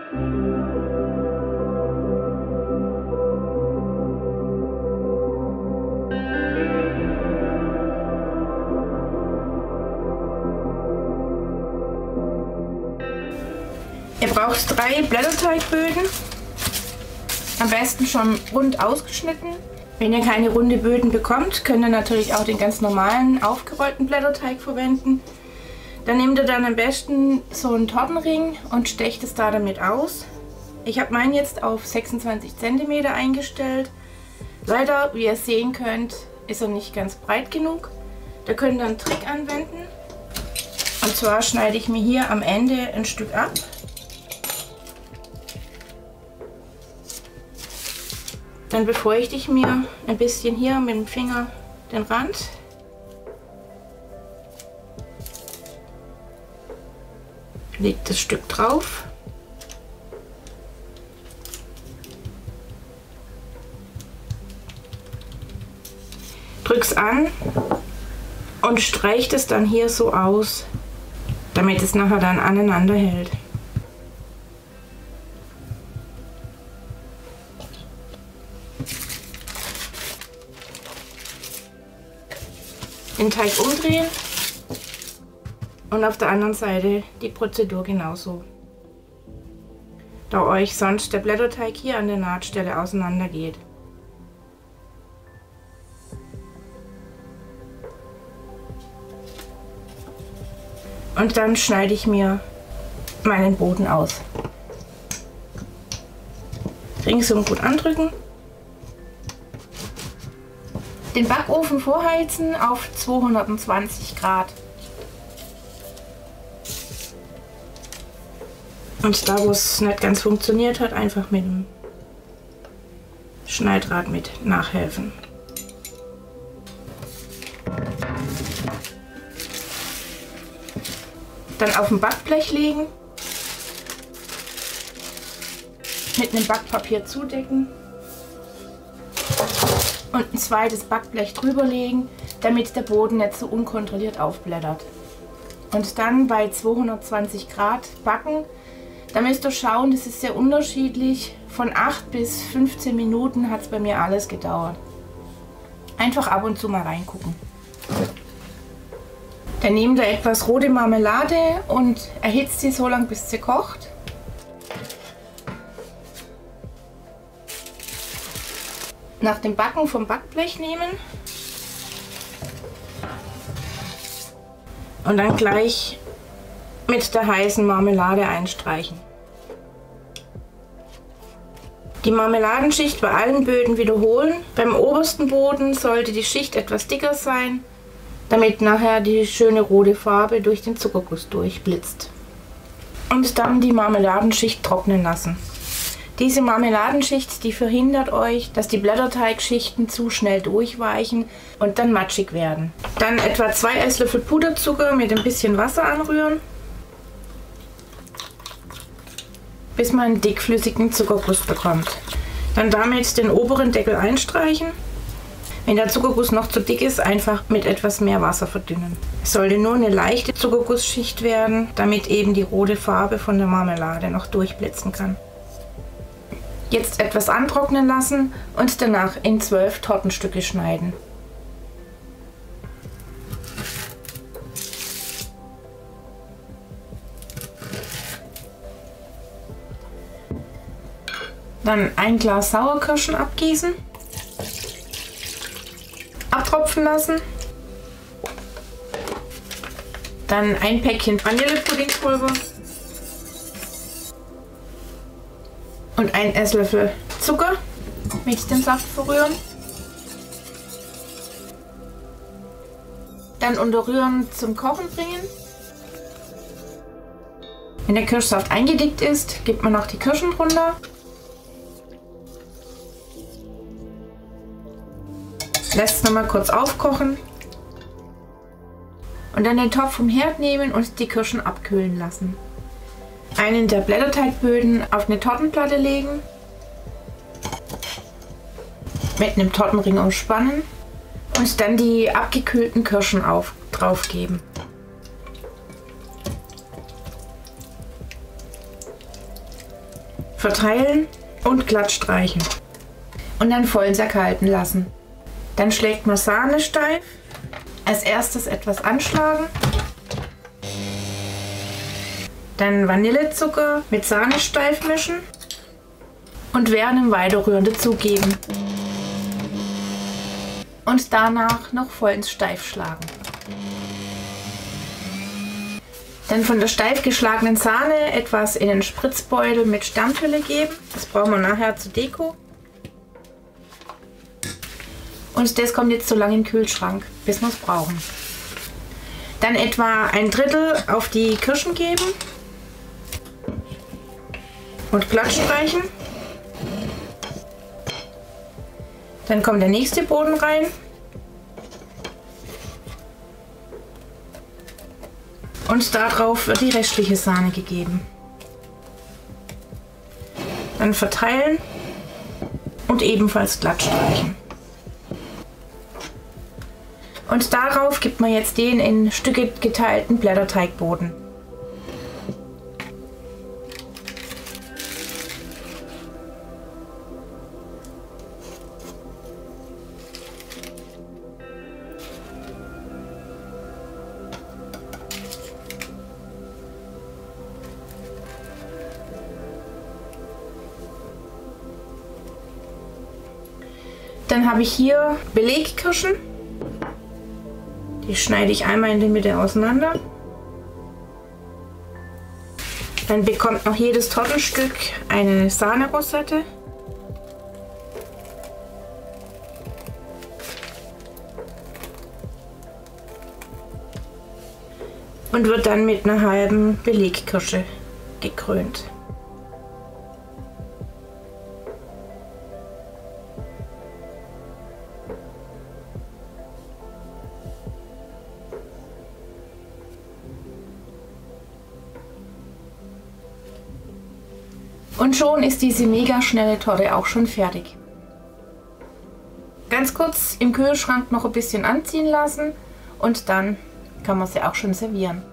Ihr braucht 3 Blätterteigböden, am besten schon rund ausgeschnitten. Wenn ihr keine runde Böden bekommt, könnt ihr natürlich auch den ganz normalen aufgerollten Blätterteig verwenden. Dann nehmt ihr dann am besten so einen Tortenring und stecht es da damit aus. Ich habe meinen jetzt auf 26 cm eingestellt. Leider, wie ihr sehen könnt, ist er nicht ganz breit genug. Da könnt ihr einen Trick anwenden. Und zwar schneide ich mir hier am Ende ein Stück ab. Dann befeuchte ich mir ein bisschen hier mit dem Finger den Rand. Lege das Stück drauf. Drück's an und streicht es dann hier so aus, damit es nachher dann aneinander hält. Den Teig umdrehen und auf der anderen Seite die Prozedur genauso. Da euch sonst der Blätterteig hier an der Nahtstelle auseinander geht. Und dann schneide ich mir meinen Boden aus. Ringsum gut andrücken. Den Backofen vorheizen auf 220 Grad. Und da, wo es nicht ganz funktioniert hat, einfach mit dem Schneidrad mit nachhelfen. Dann auf dem Backblech legen, mit einem Backpapier zudecken und ein zweites Backblech drüber legen, damit der Boden nicht so unkontrolliert aufblättert. Und dann bei 220 Grad backen. Da müsst ihr schauen, das ist sehr unterschiedlich. Von 8 bis 15 Minuten hat es bei mir alles gedauert. Einfach ab und zu mal reingucken. Dann nehmt ihr etwas rote Marmelade und erhitzt sie so lange, bis sie kocht. Nach dem Backen vom Backblech nehmen und dann gleich mit der heißen Marmelade einstreichen. Die Marmeladenschicht bei allen Böden wiederholen. Beim obersten Boden sollte die Schicht etwas dicker sein, damit nachher die schöne rote Farbe durch den Zuckerguss durchblitzt. Und dann die Marmeladenschicht trocknen lassen. Diese Marmeladenschicht, die verhindert euch, dass die Blätterteigschichten zu schnell durchweichen und dann matschig werden. Dann etwa 2 Esslöffel Puderzucker mit ein bisschen Wasser anrühren, bis man einen dickflüssigen Zuckerguss bekommt. Dann damit den oberen Deckel einstreichen. Wenn der Zuckerguss noch zu dick ist, einfach mit etwas mehr Wasser verdünnen. Es sollte nur eine leichte Zuckergussschicht werden, damit eben die rote Farbe von der Marmelade noch durchblitzen kann. Jetzt etwas antrocknen lassen und danach in 12 Tortenstücke schneiden. Dann ein Glas Sauerkirschen abgießen, abtropfen lassen, dann ein Päckchen Vanillepuddingpulver und ein Esslöffel Zucker mit dem Saft verrühren. Dann unter Rühren zum Kochen bringen. Wenn der Kirschsaft eingedickt ist, gibt man noch die Kirschen drunter. Lässt es nochmal kurz aufkochen und dann den Topf vom Herd nehmen und die Kirschen abkühlen lassen. Einen der Blätterteigböden auf eine Tortenplatte legen, mit einem Tortenring umspannen und dann die abgekühlten Kirschen drauf geben. Verteilen und glatt streichen. Und dann voll zerkalten lassen. Dann schlägt man Sahne steif. Als erstes etwas anschlagen. Dann Vanillezucker mit Sahne steif mischen. Und während dem Weiterrühren dazugeben. Und danach noch vollends steif schlagen. Dann von der steif geschlagenen Sahne etwas in den Spritzbeutel mit Stammhülle geben. Das brauchen wir nachher zur Deko. Und das kommt jetzt so lange in den Kühlschrank, bis wir es brauchen. Dann etwa 1/3 auf die Kirschen geben. Und glatt streichen. Dann kommt der nächste Boden rein. Und darauf wird die restliche Sahne gegeben. Dann verteilen und ebenfalls glatt streichen. Und darauf gibt man jetzt den in Stücke geteilten Blätterteigboden. Dann habe ich hier Belegkirschen. Die schneide ich einmal in der Mitte auseinander. Dann bekommt noch jedes Tortenstück eine Sahnerosette. Und wird dann mit einer halben Belegkirsche gekrönt. Und schon ist diese mega schnelle Torte auch schon fertig. Ganz kurz im Kühlschrank noch ein bisschen anziehen lassen und dann kann man sie auch schon servieren.